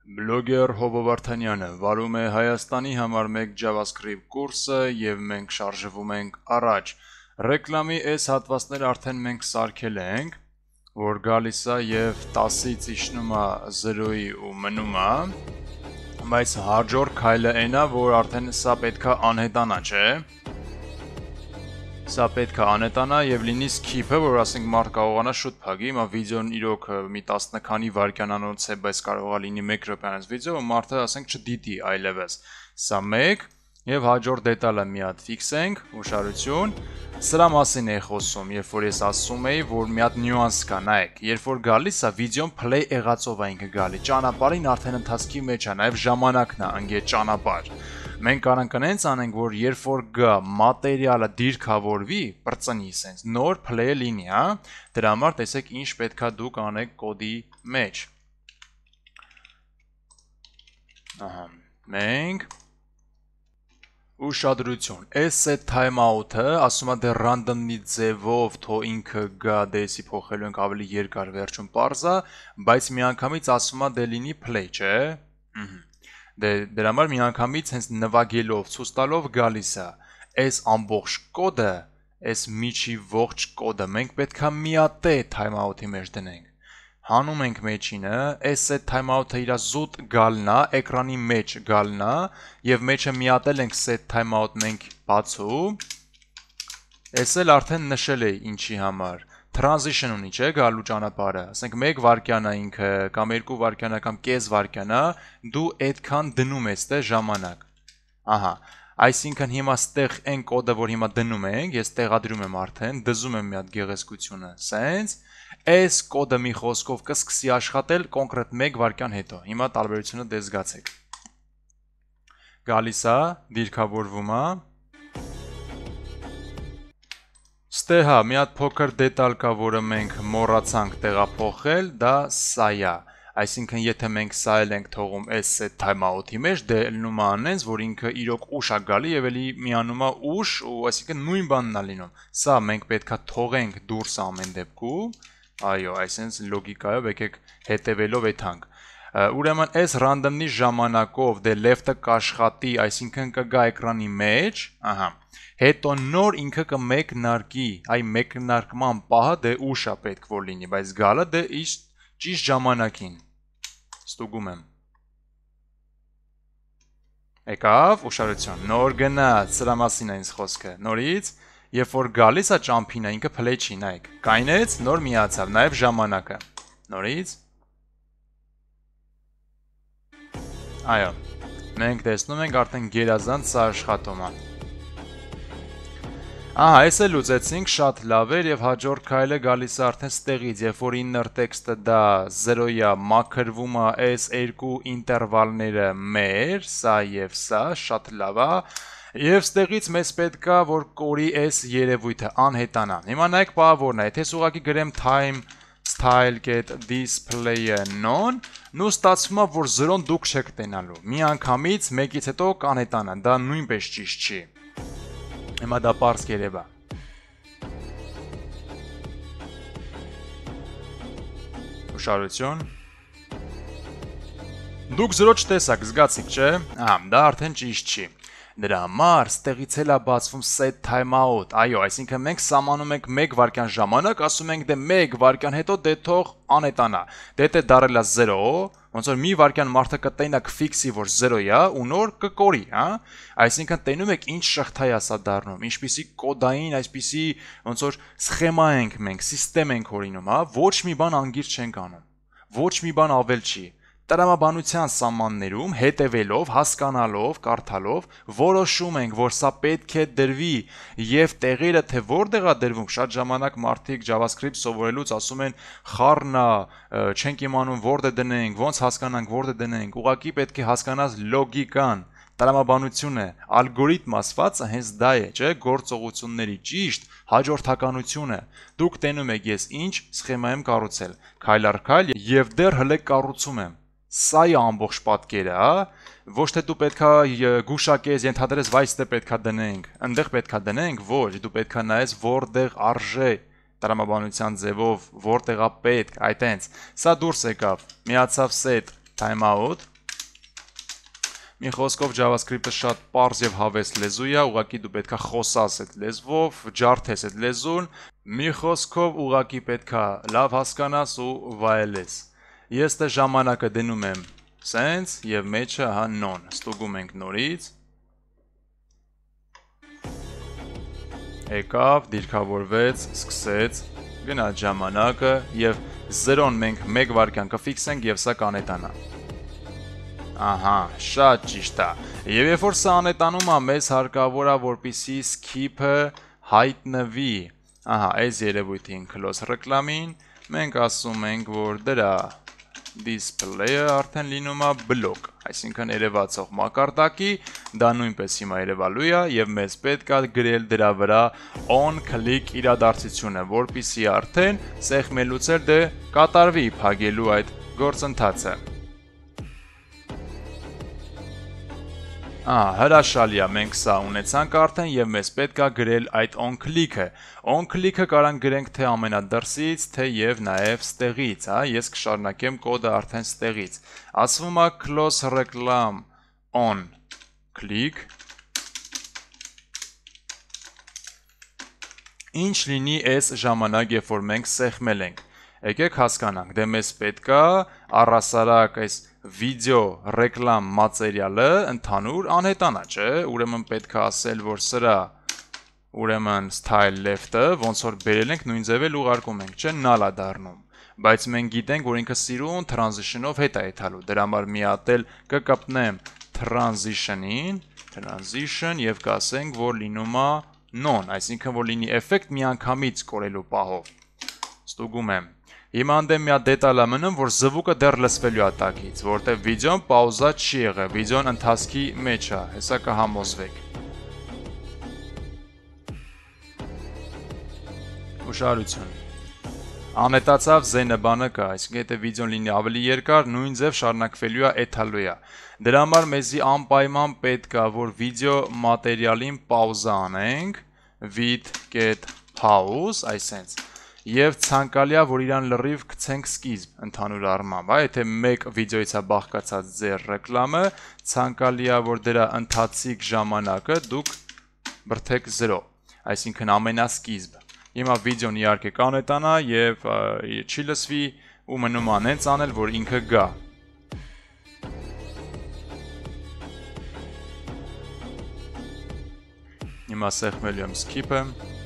Բլոգեր Հովո Վարդանյանը վարում է Հայաստանի համար մեկ JavaScript կուրսը եւ մենք շարժվում ենք առաջ։ Ռեկլամի այս հատվածները արդեն մենք սարքել ենք, որ գալիս է եւ 10-ից իջնում է 0-ի ու մնում է, բայց հաջորդ քայլը այնա, որ արդեն սա պետքա անհետանա, չէ՞։ Սա պետք է անհետանա եւ լինի skip-ը, որ ասենք մարդ կարողանա շուտ փակի, հիմա վիդեոն իրոք մի 10 քանի վայրկյանանոց է, բայց կարող է լինի 1 րոպեանոց վիդեո, ու մարդը ասենք չդիտի այլևս։ Սա 1 եւ հաջորդ դետալը մի հատ ֆիքսենք, ուշադրություն։ Սրա մասին է խոսում, երբ որ ես ասում էի, որ մի հատ նյուանս կա, նայեք, երբ որ գալիս է վիդեոն play եղածով է ինքը գալի, ճանապարհին արդեն ընթացքի մեջ է, նաեւ ժամանակն է ընկե ճանապարհ։ Մենք կարող ենք անենք, որ երբ որ գա մատերիալը դիրքավորվի, բրծնի sense, նոր play-ը լինի, հա։ Դրա համար տեսեք ինչ պետքա դուք անեք կոդի մեջ։ Ահա, մենք ուշադրություն, այս set timeout-ը ասում է դե random-ի ձևով թո ինքը գա, դեսի փոխելու ենք ավելի երկար վերջում parse-ը, բայց միանգամից ասում է դե լինի play, չէ։ Դրա համար միանգամից հենց նվագելով, ցույց տալով գալիս է։ Այս ամբողջ կոդը, այս միջի ողջ կոդը մենք պետքա միատե timeout-ի մեջ դնենք։ Հանում ենք մեջինը, այս set timeout-ը իր զուտ գալն է, էկրանի մեջ գալն է, եւ մեջը միատել ենք set timeout մենք բացում։ Այս էլ արդեն նշել է ինչի համար։ Transition ունի, չէ, գալու ճանապարհը, ասենք 1 վայրկյան է ինքը, կամ 2 վայրկյան է, կամ կես վայրկյան է, դու այդքան դնում ես դե ժամանակ։ Ահա, այսինքն հիմա ստեղ այն կոդը, որ հիմա դնում ենք, ես տեղադրում եմ արդեն, դզում եմ մի հատ գեղեցկությունը, sense, այս կոդը մի խոսքով կսկսի աշխատել կոնկրետ 1 վայրկյան հետո։ Հիմա տարբերությունը դե զգացեք։ Գալիս է, դիրքավորվում է։ Ստե հա, մի հատ փոքր դետալ կա, որը մենք մոռացանք տեղափոխել, դա սա է։ Այսինքն, եթե մենք սա ենք թողում այս set timeout-ի մեջ, դե լինում է անենց, որ ինքը իրոք ուշ է գալի եւ էլի միանում է ուշ, ու այսինքն նույն բանն է լինում։ Սա մենք պետքա թողենք դուրս ամեն դեպքում։ Այո, այսինքն լոգիկայով եկեք հետևելով եթանք։ Ուրեմն այս random-ի ժամանակով դե left-ը կաշխատի, այսինքն կգա էկրանի մեջ, ահա։ Հետո նոր ինքը կմեկնարկի, այ մեկնարկման պահը դե ուշ է պետք որ լինի, բայց գալը դե ճիշտ ժամանակին։ Ստուգում եմ։ Եկավ, ուշադրություն, նոր գնաց, սրա մասին է ինձ խոսքը։ Նորից, երբ որ գալիս է ճամփին, ինքը play չի, նայեք։ Կայնեց, նոր միացավ, նաև ժամանակը։ Նորից։ Այո։ Մենք տեսնում ենք արդեն գերազանց սա աշխատում է։ Ահա, այս էլ ուզեցինք, շատ լավ էր եւ հաջորդ քայլը գալիս է արդեն ստեղից, երբ որ inner text-ը դա 0-ի է, մաքրվում է այս երկու ինտերվալները մեր, սա եւ սա, շատ լավ է։ Եվ ստեղից մեզ պետք է որ կորի այս երևույթը անհետանա։ Հիմա նայեք բավարարն է, եթե ես ուղղակի գրեմ time style get display none, նու ստացվում է որ 0-ն դուք չեք տենալու։ Միանգամից մեկից հետո կանհետանա, դա նույնպես ճիշտ չի։ Հիմա դա պարզ կերևա։ Ուշադրություն։ Դուք 0 չտեսաք, զգացիք, չէ։ Ահա, դա արդեն ճիշտ չի։ Դրա համար ստեղից էլ է բացվում set timeout։ Այո, այսինքն մենք սահմանում ենք 1 վայրկյան ժամանակ, ասում ենք դե 1 վայրկյան հետո դե թող անհետանա։ Դե դարել է 0, ոնց որ մի վայրկյան մարդը կտենա կֆիքսի որ 0-ի է ու նոր կկորի, հա։ Այսինքն տենում եք ինչ շղթա է սա դառնում, ինչպիսի կոդային, այսպիսի ոնց որ սխեմա ենք մենք, սիստեմ ենք օրինում, հա, ոչ մի բան անգիր չենք անում։ Ոչ մի բան ավել չի։ Տրամաբանության սահմաններում հետևելով, հասկանալով, կարդալով որոշում ենք, որ սա պետք է դրվի եւ տեղերը թե որտեղ է դրվում, շատ ժամանակ մարդիկ JavaScript սովորելուց ասում են խառն է, չենք իմանում որտեղ դնենք, ոնց հասկանանք որտեղ դնենք, ուղղակի պետք է հասկանաս լոգիկան, տրամաբանությունը, ալգորիթմ ասվածը հենց դա է, չէ, գործողությունների ճիշտ հաջորդականությունը։ Դուք տենում եք ես ինչ սխեմա եմ կառուցել, քայլ առ քայլ եւ դեռ հլը կառուցում եմ։ Սա է ամբողջ պատկերը, հա։ Ոչ թե դու պետքա գուշակես, ենթադրես վայց դե պետքա դնենք, այնտեղ պետքա դնենք, ոչ, դու պետքա նայես որտեղ արժե տրամաբանության ձևով, որտեղ է պետք, այտենց։ Սա դուրս եկավ, միացավ set timeout, Մի խոսքով JavaScript-ը շատ պարզ եւ հավես լեզու է, ուղղակի դու պետքա խոսաս այդ լեզվով, ջարդես այդ լեզուն, մի խոսքով ուղղակի պետքա լավ հասկանաս ու վայելես։ Ես դե ժամանակը դնում եմ sense եւ մեջը հա non, ստուգում ենք նորից։ Եկավ, դիրքավորվեց, սկսեց, գնաց ժամանակը եւ 0-ն մենք 1 վայրկյան կֆիքսենք եւ սա կանետանա։ Ահա, շատ ճիշտ է։ Եվ երբ որ սա անետանում է, մեզ հարկավոր է, որպեսզի skip-ը հայտնվի։ Ահա, այս երևույթին close ռեկլամին մենք ասում ենք, որ դրա display-ը արդեն լինում է block, այսինքն երևացող մակարդակի, դա նույնպես հիմա երևալու է եւ մեզ պետք է գրել դրա վրա on click իրադարձությունը, որպեսզի արդեն սեղմելուց էլ դե կատարվի փակելու այդ գործընթացը։ Հրաշալի է, մենք սա ունեցանք արդեն եւ մեզ պետք է գրել այդ on click-ը։ On click-ը կարանք գրենք թե ամենադրսից, թե եւ նաեւ ստեղից, հա, ես կշարունակեմ կոդը արդեն ստեղից։ Ասվում է close reclam on click։ Ինչ լինի այս ժամանակ, երբ որ մենք սեղմել ենք։ Եկեք հասկանանք, դե մեզ պետք է առասարակ այս վիդեո ռեկլամ մատերիալը ընդհանուր անհետանա, չէ՞։ Ուրեմն պետք է ասել, որ սրա ուրեմն style left-ը ոնց որ բերել ենք նույն ձևել ուղարկում ենք, չէ՞, null-ա դառնում։ Բայց մենք գիտենք, որ ինքը սիրուն transition-ով հետ է եթալու։ Դրա համար մի հատ էլ կկապնեմ transition-ին, transition եւ կասենք, որ լինում է non, այսինքն որ լինի effect միանգամից կորելու պահով։ Ստուգում եմ։ Հիմա անդեմ մի հատ դետալ է մնում, որ զվուկը դեռ լսվելու է տակից, որտեղ վիդեոն պաուզա չի եղել, վիդեոն ընթացքի մեջ է, հեսա կհամոզվեք։ Ուշադրություն։ Անհետացավ զենը բանը կա, այսինքն եթե վիդեոն լինի ավելի երկար, նույն ձև շարունակվելու է էթալու է։ Դրա համար մեզի անպայման պետք է, որ վիդեո մատերիալին պաուզա անենք, with.pause, այսենց։ Եվ ցանկալի է, որ իրան լրիվ գցենք սկիզբ ընդհանուր առմամբ, եթե մեկ վիդեոից է բաղկացած ձեր ռեկլամը, ցանկալի է, որ դրա ընթացիկ ժամանակը դուք բրթեք 0, այսինքն ամենասկիզբ։ Հիմա վիդեոն իհարկե կանետանա եւ չի լսվի ու մնում անենց անել, որ ինքը գա։ Հիմա սեղմելու եմ skip-ը։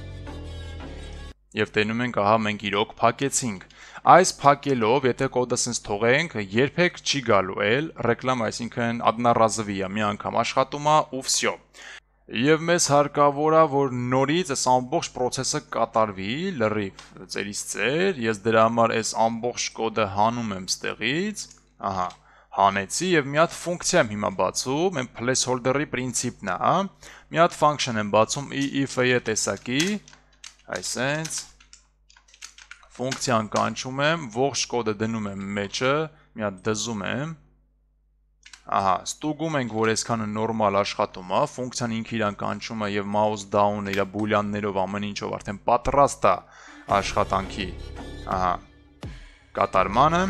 Եվ տենում ենք, ահա մենք իրոք փակեցինք։ Այս փակելով, եթե կոդը սենց թողենք, երբեք չի գալու էլ ռեկլամ, այսինքն одноразовый է, մի անգամ աշխատում է ու վсё։ Եվ մեզ հարկավոր է, որ նորից այս ամբողջ process-ը կատարվի, լրիվ ծերից ծեր, ես դրա համար այս ամբողջ կոդը հանում եմ ստեղից, ահա, հանեցի եւ մի հատ ֆունկցիա եմ հիմա բացում, այն placeholder-ի պրինցիպն է, հա։ Մի հատ function եմ բացում if-ի տեսակի, այսենց ֆունկցիան կանչում եմ, ողջ կոդը դնում եմ մեջը, մի հատ դզում եմ, ահա, ստուգում ենք, որ այսքանը նորմալ աշխատում է, ֆունկցիան ինքը իրան կանչում է եւ mouse down-ը իր բուլյաններով ամեն ինչով արդեն պատրաստ է աշխատանքի, ահա, կատարմանը։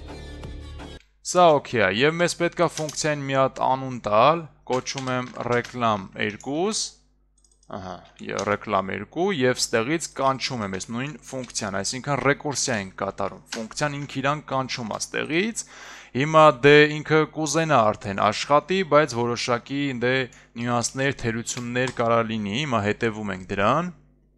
Սա օքեյ է, եւ մեզ պետք է ֆունկցիային մի հատ անուն տալ, կոչում եմ reclam2, ահա, reclam2 եւ ստեղից կանչում եմ այս նույն ֆունկցիան, այսինքն ռեկուրսիա ենք կատարում։ Ֆունկցիան ինքը իրան կանչում է ստեղից։ Հիմա դե ինքը կուզենա արդեն աշխատի, բայց որոշակի դե նյուանսներ, թերություններ կարա լինի, հիմա հետևում ենք դրան։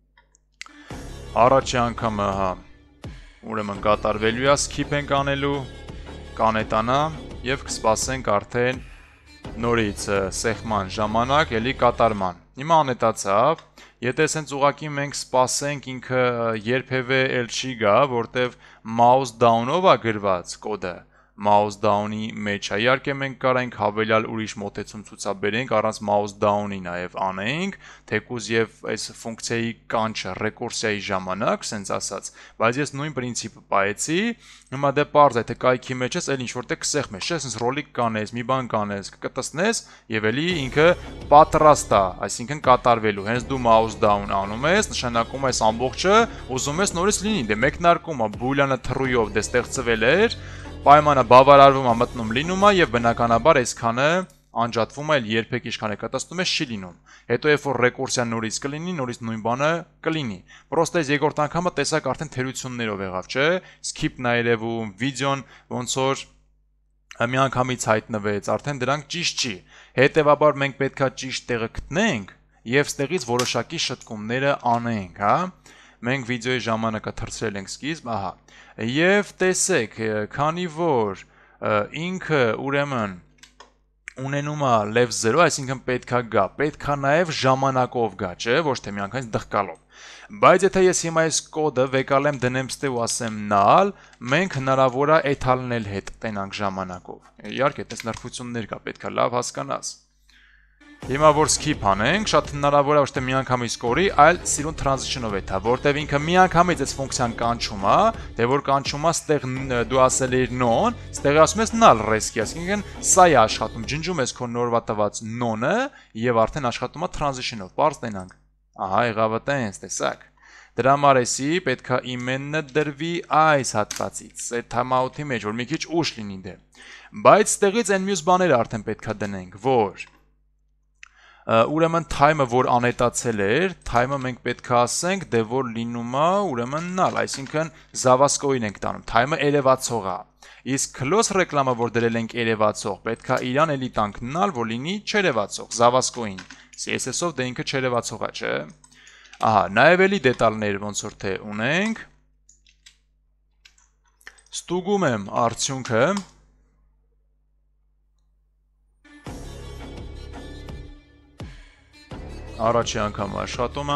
Առաջի անգամը, հա, ուրեմն կատարվելու է, skip ենք անելու, կանետանա եւ կսպասենք արդեն նորից սեղման ժամանակ, էլի կատարման։ Հիմա անետացավ, եթե սենց ուղակի մենք սպասենք ինքը երբևէ էլ չի գա, որտև mouse down-ով է գրված կոդը, mouse down-ի մեջ է, իհարկե մենք կարանք հավելյալ ուրիշ մոտեցում ցուցաբերենք, առանց mouse down-ի նաև անենք, թեկուզ եւ այս ֆունկցիայի կանչը ռեկուրսիայի ժամանակ, սենց ասած, բայց ես նույն պրինցիպը պահեցի, հիմա դե պարզ է, թե կայքի մեջ ես էլ ինչ որտեղ կսեղմես, չէ, սենց ռոլիկ կանես, մի բան կանես, կկտցնես եւ էլի ինքը պատրաստ է, այսինքն կատարվելու, հենց դու mouse down անում ես, նշանակում է այս ամբողջը ուզում ես նորից լինի, դե մեկնարկում է բուլյանը թռույով դե ստեղծվել էր, պայմանը բավարարվում է մտնում լինում է եւ բնականաբար այսքանը անջատվում է, այլ երբեք ինչքան է կտստում է չի լինում։ Հետո երբ որ ռեկուրսիան նորից կլինի, նորից նույն բանը կլինի։ Պրոստը այս երկրորդ անգամը տեսակ արդեն թերություններով եղավ, չէ՞։ Skip-ն է երևում, վիդեոն ոնց որ միանգամից հայտնվեց, արդեն դրանք ճիշտ չի։ Հետևաբար մենք պետքա ճիշտ տեղը գտնենք եւ ստեղից որոշակի շտկումները անենք, հա։ Մենք վիդեոյի ժամանակը թրցրել ենք սկիզբ, ահա։ Եվ տեսեք, քանի որ ինքը ուրեմն ունենում է lev 0, այսինքն պետքա գա, պետքա նաև ժամանակով գա, չէ, ոչ թե միանգամից դղկալով։ Բայց եթե ես հիմա այս կոդը վեկալեմ դնեմ ստե ու ասեմ null, մենք հնարավոր է էթալնել հետ տենանք ժամանակով։ Իհարկե, այդպես նրբություններ կա, պետքա լավ հասկանաս։ Հիմա որ skip անենք, շատ հնարավոր է ոչ թե միանգամից կորի, այլ սիրուն transition-ով է թա, որտեվ ինքը միանգամից այս ֆունկցիան կանչում է, դե որ կանչում է, ստեղ դու ասել ես non, ստեղ ասում ես null rescue, այսինքն սա է աշխատում, ջնջում ես քո նորվա տված non-ը եւ արդեն աշխատում է transition-ով, բարձ տենանք։ Ահա եղավ տենց, տեսակ։ Դրա համար էսի պետքա իմենը դրվի այս հատվածից, այդ timeout-ի մեջ, որ մի քիչ ուշ լինի դե։ Բայց ստեղից այն մյուս բաները արդեն պետքա դնենք, որ ուրեմն time-ը որ անետացել էր, time-ը մենք պետք է ասենք, դե որ լինում է, ուրեմն null, այսինքն զավասկոին ենք տանում, time-ը երևացող է։ Իսկ close ռեկլամը որ դրել ենք երևացող, պետք է իրան էլի տանք null, որ լինի չերևացող, զավասկոին։ CSS-ով դե ինքը չերևացող է, չէ։ Ահա, նաև էլի դետալներ ոնց որ թե ունենք։ Ստուգում եմ արդյունքը։ Առաջի անգամ աշխատում է։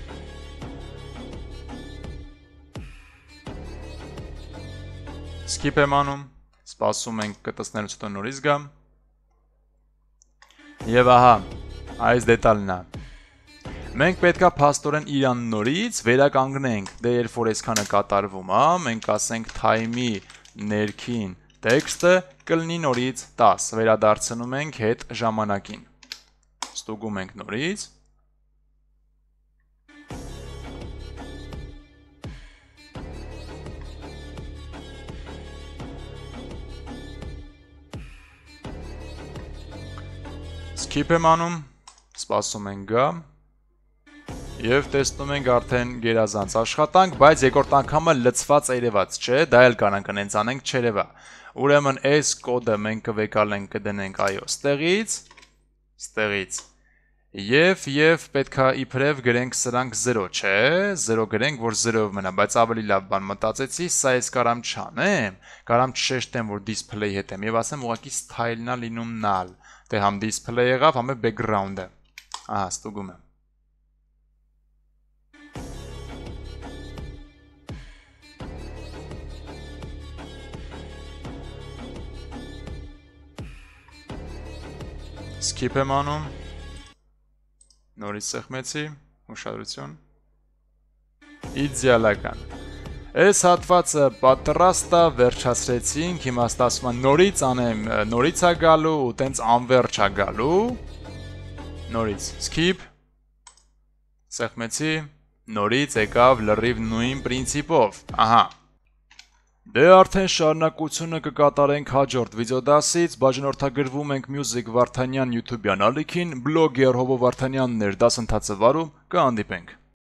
Skip եմ անում, սպասում ենք կտսնելուց հետո նորից գամ։ Եվ ահա, այս դետալն է։ Մենք պետքա փաստորեն իրան նորից վերականգնենք, դե երբ որ այսքանը կատարվում է, մենք ասենք time-ի ներքին տեքստը կլինի նորից 10, վերադարձնում ենք հետ ժամանակին։ Ստուգում ենք նորից։ Skip եմ անում, սպասում ենք գա և տեսնում ենք արդեն գերազանց աշխատանք, բայց երկրորդ անգամը լցված երևաց, չէ, դա էլ կանանք ընենց անենք չերևա։ Ուրեմն այս կոդը մենք կվեկալենք կդնենք այո ստեղից և պետքա իբրև գրենք սրանք 0, չէ, 0 գրենք, որ 0-ով մնա, բայց ավելի լավ բան մտածեցի, սա ես կարամ չանեմ, կարամ չշեշտեմ, որ display հետ եմ և ասեմ ուղղակի style-ն է լինում null, դե համ display եղավ, համ է background-ը, ահա ստուգում եմ։ Skip եմ անում, նորից սեղմեցի, ուշադրություն, իդեալական, այս հատվածը պատրաստ է, վերջացրեցինք, հիմա ստասում եմ նորից անեմ, նորից է գալու ու տենց անվերջ է գալու, նորից skip, սեղմեցի, նորից եկավ լրիվ նույն պրինցիպով, ահա, դե արդեն շարունակությունը կկատարենք հաջորդ վիդեոդասից, բաժանորդագրվում ենք Music Վարդանյան YouTube-յան ալիքին, բլոգեր Հովո Վարդանյանն էր դասընթացը վարում, կհանդիպենք։